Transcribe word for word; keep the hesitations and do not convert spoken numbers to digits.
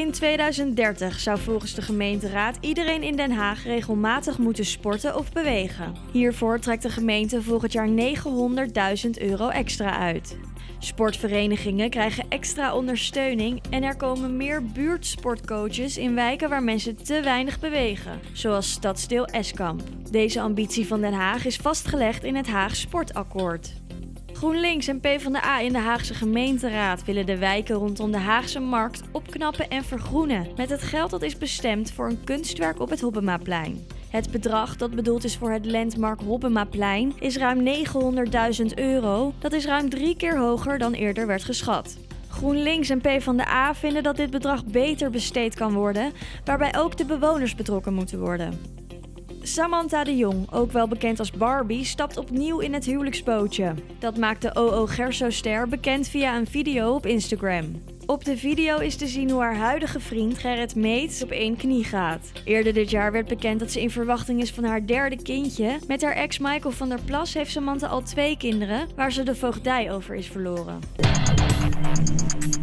in tweeduizend dertig zou volgens de gemeenteraad iedereen in Den Haag regelmatig moeten sporten of bewegen. Hiervoor trekt de gemeente volgend jaar negenhonderdduizend euro extra uit. Sportverenigingen krijgen extra ondersteuning en er komen meer buurtsportcoaches in wijken waar mensen te weinig bewegen, zoals stadsdeel Eskamp. Deze ambitie van Den Haag is vastgelegd in het Haags Sportakkoord. GroenLinks en PvdA in de Haagse gemeenteraad willen de wijken rondom de Haagse Markt opknappen en vergroenen met het geld dat is bestemd voor een kunstwerk op het Hobbemaplein. Het bedrag dat bedoeld is voor het landmark Hobbemaplein is ruim negenhonderdduizend euro. Dat is ruim drie keer hoger dan eerder werd geschat. GroenLinks en PvdA vinden dat dit bedrag beter besteed kan worden, waarbij ook de bewoners betrokken moeten worden. Samantha de Jong, ook wel bekend als Barbie, stapt opnieuw in het huwelijksbootje. Dat maakt de O O Gerso-ster bekend via een video op Instagram. Op de video is te zien hoe haar huidige vriend Gerrit Meets op één knie gaat. Eerder dit jaar werd bekend dat ze in verwachting is van haar derde kindje. Met haar ex Michael van der Plas heeft Samantha al twee kinderen, waar ze de voogdij over is verloren.